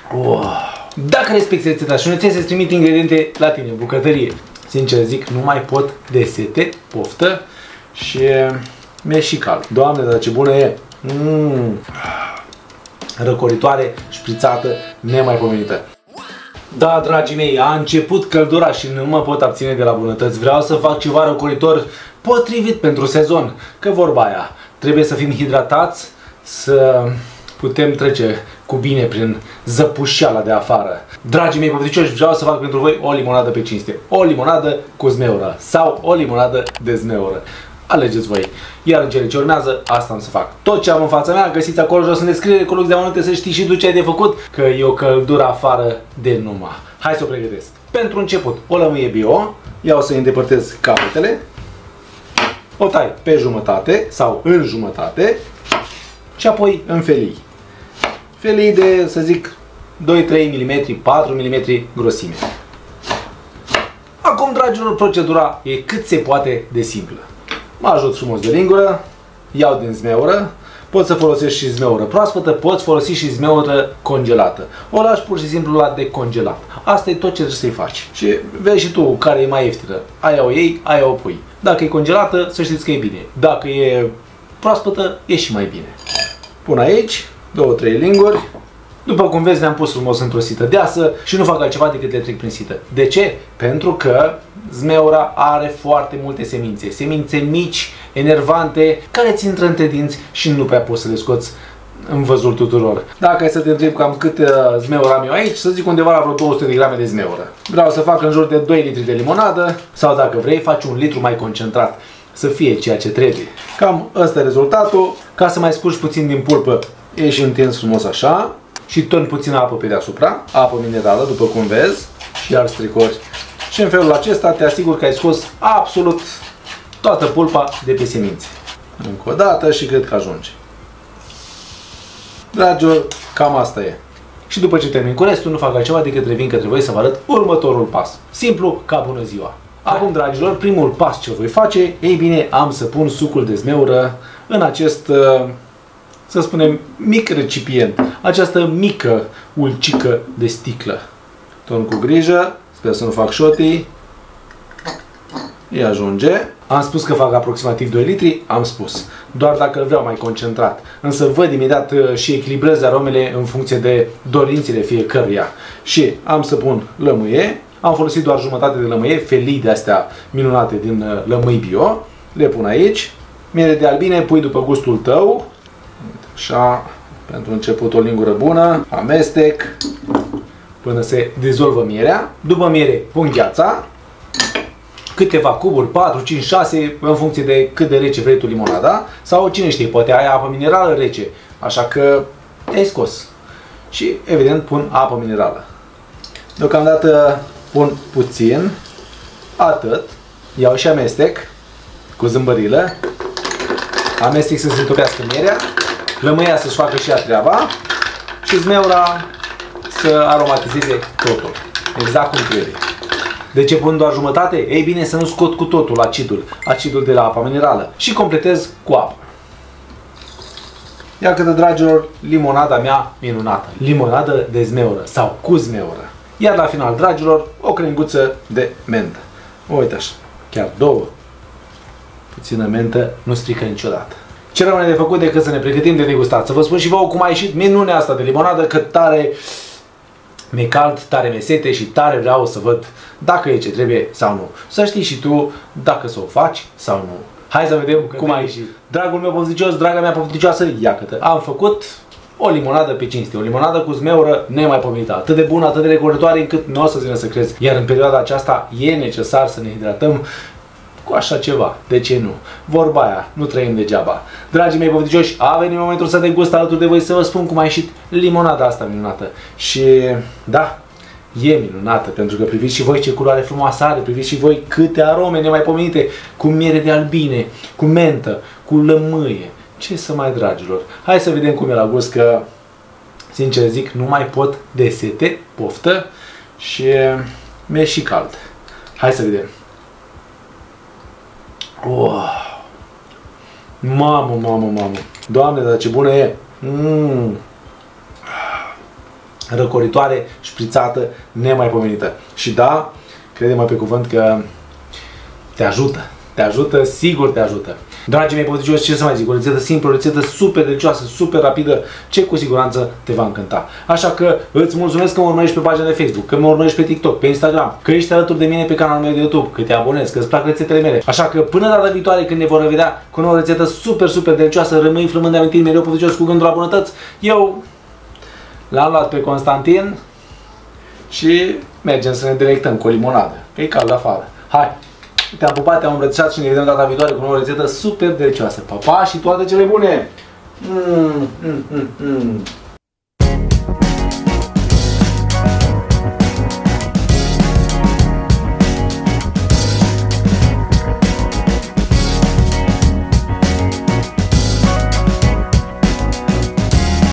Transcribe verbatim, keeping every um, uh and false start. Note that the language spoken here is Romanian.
Wow. Dacă respecti rețeta și nu ți să-ți trimit ingrediente la tine în bucătărie, sincer zic, nu mai pot de sete, poftă și mi-e și cald. Doamne, dar ce bună e! Mm. Răcoritoare, șprițată, nemaipomenită. Da, dragii mei, a început căldura și nu mă pot abține de la bunătăți. Vreau să fac ceva răcoritor potrivit pentru sezon. Că vorba aia, trebuie să fim hidratați, să putem trece cu bine prin zăpușeala de afară. Dragii mei pofticioși, vreau să fac pentru voi o limonadă pe cinste. O limonadă cu zmeură sau o limonadă de zmeură. Alegeți voi. Iar în cele ce urmează, asta am să fac. Tot ce am în fața mea, găsiți acolo jos în descriere cu loc de amănunte să știi și tu ce ai de făcut, că e o căldură afară de numai. Hai să o pregătesc. Pentru început, o lămâie bio, iau să îi îndepărtez capetele, o tai pe jumătate sau în jumătate și apoi în felii. Felii de, să zic, doi trei milimetri, patru milimetri grosime. Acum, dragilor, procedura e cât se poate de simplă. Mă ajut frumos de lingură, iau din zmeură, pot să folosesc și zmeură proaspătă, poți folosi și zmeură congelată. O lași pur și simplu la decongelat. Asta e tot ce trebuie să-i faci. Și vezi și tu care e mai ieftină. Aia o iei, aia o pui. Dacă e congelată, să știți că e bine. Dacă e proaspătă, e și mai bine. Pun aici două trei linguri. După cum vezi, le-am pus frumos într-o sită deasă și nu fac altceva decât le trec prin sită. De ce? Pentru că zmeura are foarte multe semințe. Semințe mici, enervante, care ți intră între dinți și nu prea poți să le scoți în văzul tuturor. Dacă ai să te întreb cam cât zmeură am eu aici, să zic undeva la vreo două sute de grame de zmeură. Vreau să fac în jur de doi litri de limonadă sau dacă vrei faci un litru mai concentrat. Să fie ceea ce trebuie. Cam ăsta e rezultatul. Ca să mai scurgi puțin din pulpă, e și întins frumos așa. Și torni puțină apă pe deasupra, apă minerală, după cum vezi, și iar stricori. Și în felul acesta te asigur că ai scos absolut toată pulpa de pe semințe. Încă o dată și cred că ajunge. Dragilor, cam asta e. Și după ce termin cu restul, nu fac altceva decât revin către voi să vă arăt următorul pas. Simplu ca bună ziua. Acum, dragilor, primul pas ce voi face, ei bine, am să pun sucul de zmeură în acest, să spunem, mic recipient. Această mică ulcică de sticlă. Torn cu grijă, sper să nu fac șotii. Îi ajunge. Am spus că fac aproximativ doi litri, am spus. Doar dacă îl vreau mai concentrat. Însă văd imediat și echilibrez aromele în funcție de dorințele fiecăruia. Și am să pun lămâie. Am folosit doar jumătate de lămâie, felii de astea minunate din lămâi bio. Le pun aici. Miere de albine pui după gustul tău. Așa, pentru început o lingură bună. Amestec până se dizolvă mierea. După miere pun gheața. Câteva cuburi, patru, cinci, șase, în funcție de cât de rece vrei tu limonada. Sau cine știe, poate ai apă minerală rece. Așa că te-ai scos. Și evident pun apă minerală. Deocamdată pun puțin. Atât. Iau și amestec cu zâmbărilă. Amestec să se topească mierea. Lămâia să-și facă și ea treaba. Și zmeura să aromatizeze totul. Exact cum trebuie. De ce pun doar jumătate? Ei bine, să nu scot cu totul acidul. Acidul de la apa minerală. Și completez cu apă. Iată, dragilor, limonada mea minunată. Limonadă de zmeură sau cu zmeură. Iar la final, dragilor, o crenguță de mentă. Uite așa, chiar două. Puțină mentă nu strică niciodată. Ce rămâne de făcut decât să ne pregătim de degustat? Să vă spun și vouă cum a ieșit minunea asta de limonadă, că tare mi-e cald, tare mi-e sete și tare vreau să văd dacă e ce trebuie sau nu. Să știi și tu dacă să o faci sau nu. Hai să vedem că cum a ieșit. Dragul meu pofticios, draga mea pofticioasă, iată, am făcut o limonadă pe cinste, o limonadă cu zmeură nemaipomenită, atât de bună, atât de recolitoare încât nu o să vină să crezi. Iar în perioada aceasta e necesar să ne hidratăm cu așa ceva. De ce nu? Vorba aia, nu trăim degeaba. Dragii mei pofticioși, a venit momentul să degust alături de voi, să vă spun cum a ieșit limonada asta minunată. Și da, e minunată, pentru că priviți și voi ce culoare frumoasă are, priviți și voi câte arome nemaipomenite, cu miere de albine, cu mentă, cu lămâie. Ce să mai, dragilor? Hai să vedem cum e la gust, că, sincer zic, nu mai pot de sete, poftă, și mi-e și cald. Hai să vedem. Wow. Mamă, mamă, mamă. Doamne, dar ce bună e! Mm. răcoritoare, șprițată, nemaipomenită. Și da, crede-mă pe cuvânt că te ajută. Te ajută, sigur te ajută. Dragii mei poticioși, ce să mai zic, o rețetă simplă, o rețetă super delicioasă, super rapidă, ce cu siguranță te va încânta. Așa că îți mulțumesc că mă urmărești pe pagina de Facebook, că mă urmărești pe TikTok, pe Instagram, că ești alături de mine pe canalul meu de YouTube, că te abonezi, că îți plac rețetele mele. Așa că până data viitoare când ne vor revedea cu o nouă rețetă super, super delicioasă, rămâi flămând de amintiri mereu poticios cu gândul la bunătăți. Eu l-am luat pe Constantin și mergem să ne delectăm cu o limonadă. E cald afară. Hai! Te-am pupat, te-am îmbrățișat și ne vedem data viitoare cu o nouă rețetă super delicioasă. Pa, pa și toate cele bune! Mm, mm, mm, mm.